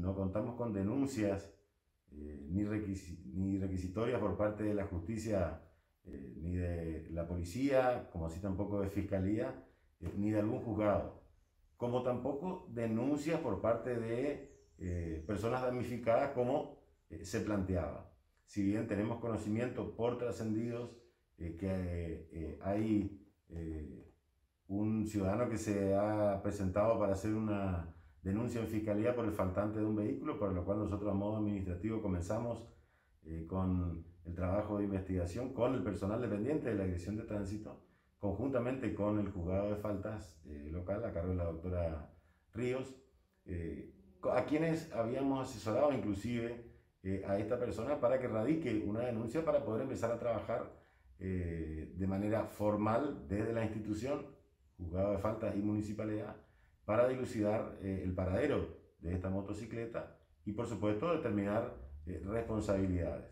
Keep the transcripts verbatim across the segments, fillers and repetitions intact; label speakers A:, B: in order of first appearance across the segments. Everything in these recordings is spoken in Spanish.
A: no contamos con denuncias eh, ni, requisi ni requisitorias por parte de la justicia, eh, ni de la policía, como así tampoco de fiscalía, eh, ni de algún juzgado, como tampoco denuncias por parte de eh, personas damnificadas como eh, se planteaba. Si bien tenemos conocimiento por trascendidos eh, que eh, hay eh, un ciudadano que se ha presentado para hacer una denuncia en fiscalía por el faltante de un vehículo, por lo cual nosotros a modo administrativo comenzamos eh, con el trabajo de investigación con el personal dependiente de la Dirección de Tránsito, conjuntamente con el juzgado de faltas eh, local a cargo de la doctora Ríos, eh, a quienes habíamos asesorado inclusive eh, a esta persona para que radique una denuncia para poder empezar a trabajar eh, de manera formal desde la institución, juzgado de faltas y municipalidad, para dilucidar eh, el paradero de esta motocicleta y por supuesto determinar eh, responsabilidades.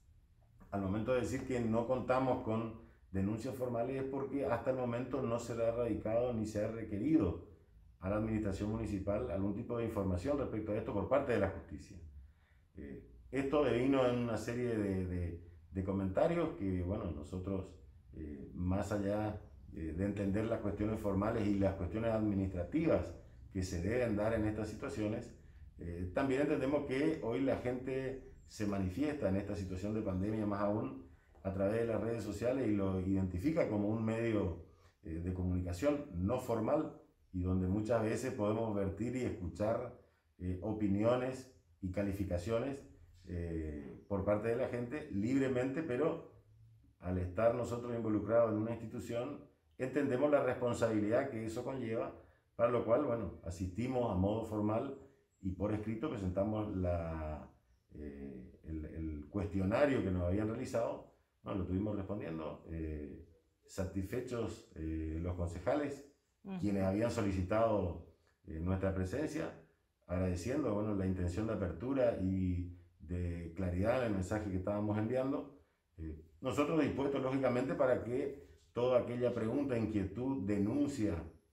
A: Al momento de decir que no contamos con denuncias formales es porque hasta el momento no se le ha radicado ni se ha requerido a la administración municipal algún tipo de información respecto a esto por parte de la justicia. Eh, esto devino en una serie de, de, de comentarios que, bueno, nosotros, eh, más allá eh, de entender las cuestiones formales y las cuestiones administrativas que se deben dar en estas situaciones, eh, también entendemos que hoy la gente se manifiesta en esta situación de pandemia, más aún a través de las redes sociales, y lo identifica como un medio eh, de comunicación no formal y donde muchas veces podemos vertir y escuchar eh, opiniones y calificaciones eh, por parte de la gente libremente, pero al estar nosotros involucrados en una institución entendemos la responsabilidad que eso conlleva, para lo cual, bueno, asistimos a modo formal y por escrito presentamos la, eh, el, el cuestionario que nos habían realizado, bueno, lo estuvimos respondiendo, eh, satisfechos eh, los concejales, uh-huh. quienes habían solicitado eh, nuestra presencia, agradeciendo, bueno, la intención de apertura y de claridad en el mensaje que estábamos enviando. Eh, nosotros dispuestos, lógicamente, para que toda aquella pregunta, inquietud, denuncia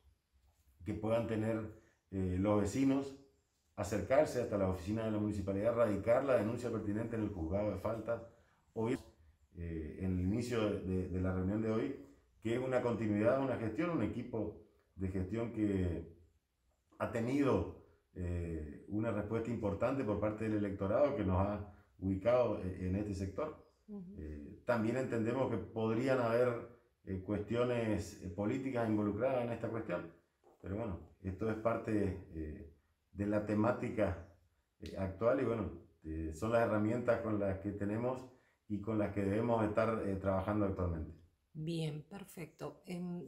A: que puedan tener eh, los vecinos, acercarse hasta la oficina de la municipalidad, radicar la denuncia pertinente en el juzgado de faltas. Hoy, eh, en el inicio de, de, de la reunión de hoy, que es una continuidad de una gestión, un equipo de gestión que ha tenido eh, una respuesta importante por parte del electorado que nos ha ubicado en este sector. Uh-huh. eh, también entendemos que podrían haber eh, cuestiones eh, políticas involucradas en esta cuestión, pero bueno, esto es parte eh, de la temática eh, actual y bueno, eh, son las herramientas con las que tenemos y con las que debemos estar eh, trabajando actualmente.
B: Bien, perfecto. Eh,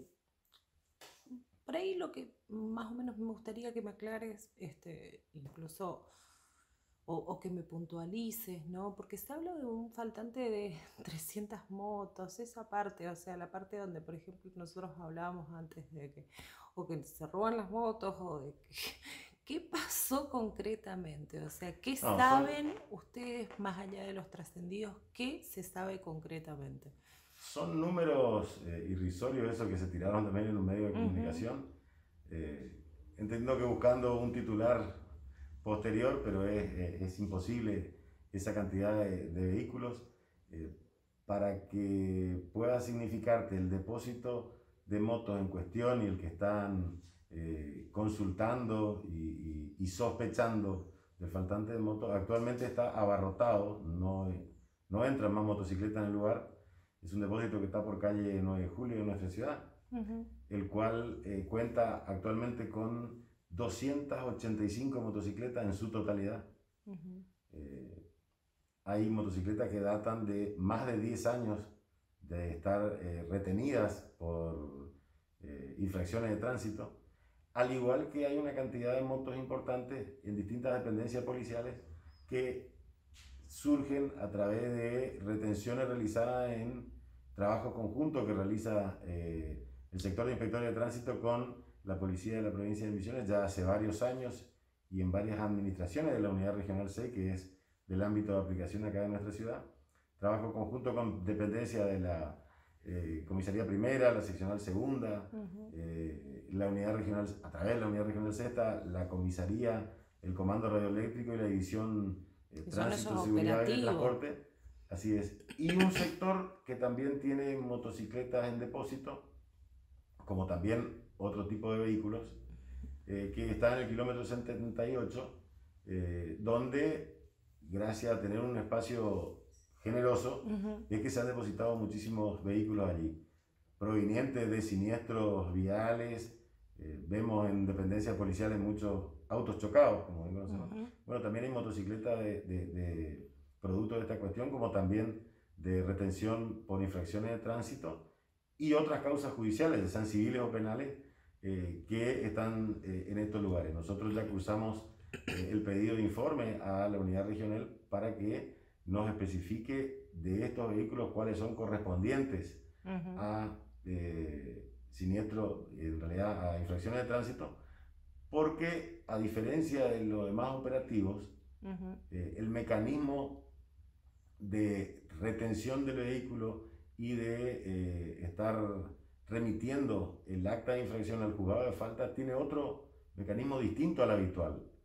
B: por ahí lo que más o menos me gustaría que me aclares, este, incluso, o, o que me puntualices, ¿no? Porque se habla de un faltante de trescientas motos, esa parte, o sea, la parte donde, por ejemplo, nosotros hablábamos antes de que, o que se roban las motos, o de que... ¿Qué pasó concretamente? O sea, ¿qué no, saben son, ustedes más allá de los trascendidos? ¿Qué se sabe concretamente?
A: Son números eh, irrisorios esos que se tiraron también en un medio de comunicación. Uh-huh. eh, entiendo que buscando un titular posterior, pero es, es, es imposible esa cantidad de, de vehículos eh, para que pueda significarte el depósito de motos en cuestión y el que están eh, consultando y, y, y sospechando del faltante de motos. Actualmente está abarrotado, no, no entran más motocicletas en el lugar. Es un depósito que está por calle nueve de julio de nuestra ciudad, uh-huh. el cual eh, cuenta actualmente con doscientas ochenta y cinco motocicletas en su totalidad. Uh-huh. eh, hay motocicletas que datan de más de diez años de estar eh, retenidas por eh, infracciones de tránsito, al igual que hay una cantidad de motos importantes en distintas dependencias policiales que surgen a través de retenciones realizadas en trabajo conjunto que realiza eh, el sector de inspectores de tránsito con la policía de la provincia de Misiones ya hace varios años y en varias administraciones de la unidad regional seis, que es del ámbito de aplicación acá de nuestra ciudad. Trabajo conjunto con dependencia de la eh, comisaría primera, la seccional segunda, uh-huh. eh, la unidad regional, a través de la unidad regional sexta, la comisaría el comando radioeléctrico y la división eh,
B: Y son
A: tránsito,
B: esos
A: seguridad y
B: operativos.
A: transporte. Así es. Y un sector que también tiene motocicletas en depósito, como también otro tipo de vehículos, eh, que está en el kilómetro setenta y ocho, eh, donde, gracias a tener un espacio generoso,
B: Ujú.
A: es que se han depositado muchísimos vehículos allí, provenientes de siniestros viales. Eh, vemos en dependencias policiales muchos autos chocados, como bien conocemos.
B: Ujú.
A: Bueno, también hay motocicletas de, de, de producto de esta cuestión, como también de retención por infracciones de tránsito y otras causas judiciales, sean civiles o penales, eh, que están eh, en estos lugares. Nosotros ya cursamos eh, el pedido de informe a la unidad regional para que nos especifique de estos vehículos cuáles son correspondientes
B: Ujú.
A: a eh, siniestro, en realidad a infracciones de tránsito, porque a diferencia de los demás operativos,
B: Ujú.
A: eh, el mecanismo de retención del vehículo y de eh, estar remitiendo el acta de infracción al juzgado de falta tiene otro mecanismo distinto al habitual.